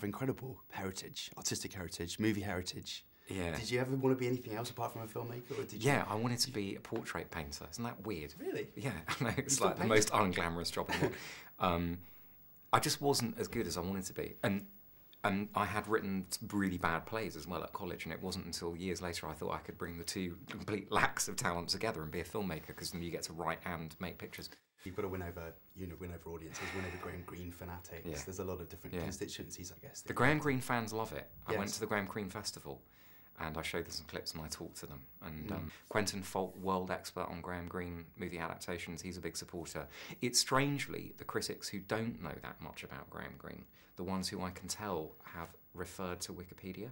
have incredible heritage, artistic heritage, movie heritage. Yeah. Did you ever want to be anything else apart from a filmmaker? Or did you... Yeah, I wanted to be a portrait painter. Isn't that weird? Really? Yeah, I know, it's like the most unglamorous job in the world. I just wasn't as good as I wanted to be. And I had written really bad plays as well at college, and it wasn't until years later I thought I could bring the two complete lacks of talent together and be a filmmaker, because then you get to write and make pictures. You've got to win over, win over audiences, win over Graham Greene fanatics. Yeah. There's a lot of different constituencies, I guess. The Graham Greene fans love it. I went to the Graham Greene Festival, and I showed them some clips and I talked to them. And Quentin Folk, world expert on Graham Greene movie adaptations, he's a big supporter. It's strangely the critics who don't know that much about Graham Greene, the ones who I can tell have referred to Wikipedia.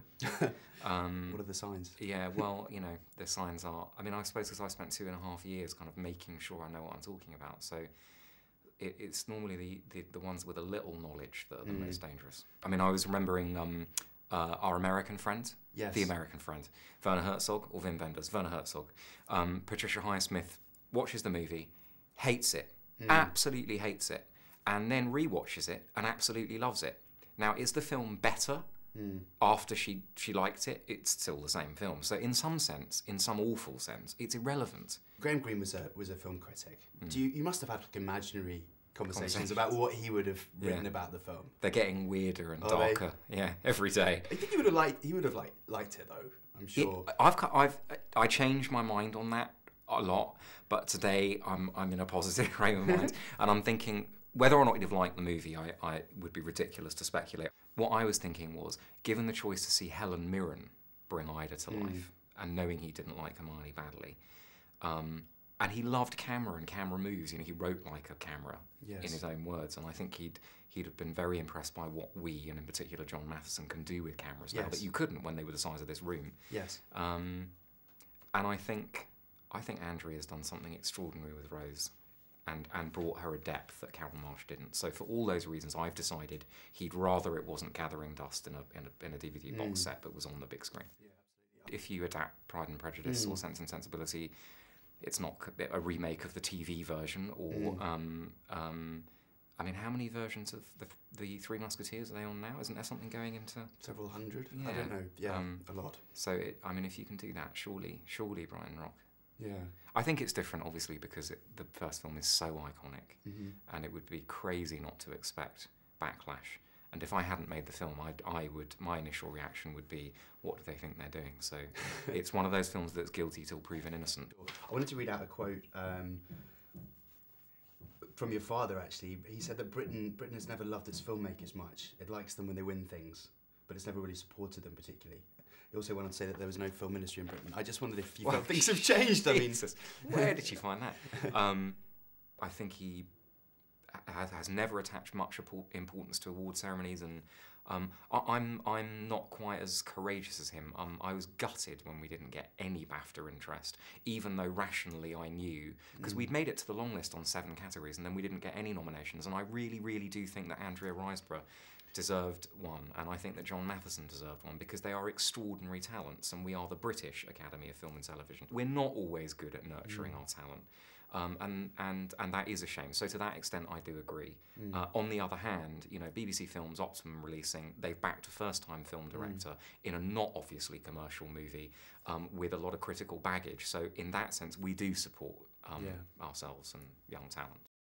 What are the signs? Yeah, well, the signs are... I mean, I suppose because I spent 2.5 years kind of making sure I know what I'm talking about, so it's normally the ones with a little knowledge that are the most dangerous. I mean, I was remembering our American friend, the American friend, Werner Herzog, or Wim Wenders, Werner Herzog. Patricia Highsmith watches the movie, hates it, absolutely hates it, and then rewatches it and absolutely loves it. Now, is the film better after she liked it? It's still the same film. So in some sense, in some awful sense, it's irrelevant. Graham Greene was a film critic. You must have had like imaginary conversations about what he would have written about the film. They're getting weirder and darker, every day. I think he would have liked it though, I'm sure. I changed my mind on that a lot, but today I'm in a positive frame of mind, and I'm thinking whether or not he'd have liked the movie, I would be ridiculous to speculate. What I was thinking was, given the choice to see Helen Mirren bring Ida to life, and knowing he didn't like Hermione badly, and he loved camera and camera moves. He wrote like a camera in his own words, and I think he'd have been very impressed by what we, and in particular John Matheson, can do with cameras now that you couldn't when they were the size of this room. Yes. And I think Andrea's done something extraordinary with Rose, and brought her a depth that Carol Marsh didn't. So for all those reasons, I've decided he'd rather it wasn't gathering dust in a DVD box set, but was on the big screen. Yeah, absolutely. If you adapt Pride and Prejudice or Sense and Sensibility, it's not a remake of the TV version, or I mean, how many versions of the Three Musketeers are they on now? Isn't there something going into several hundred? Yeah. I don't know. Yeah, a lot. So I mean, if you can do that, surely Brighton Rock. Yeah. I think it's different, obviously, because the first film is so iconic, and it would be crazy not to expect backlash. And if I hadn't made the film, my initial reaction would be, what do they think they're doing? So it's one of those films that's guilty till proven innocent. I wanted to read out a quote from your father, actually. He said that Britain has never loved its filmmakers much. It likes them when they win things, but it's never really supported them particularly. He also went on to say that there was no film industry in Britain. I just wondered if you felt things have changed. I mean, where did you find that? I think he has never attached much importance to award ceremonies, and I'm not quite as courageous as him. I was gutted when we didn't get any BAFTA interest, even though rationally I knew, because we'd made it to the long list on 7 categories, and then we didn't get any nominations. And I really, really do think that Andrea Riseborough deserved one, and I think that John Matheson deserved one, because they are extraordinary talents, and we are the British Academy of Film and Television. We're not always good at nurturing our talent. And that is a shame. So to that extent, I do agree. On the other hand, BBC Films, Optimum releasing, they've backed a first-time film director in a not obviously commercial movie with a lot of critical baggage. So in that sense, we do support ourselves and young talent.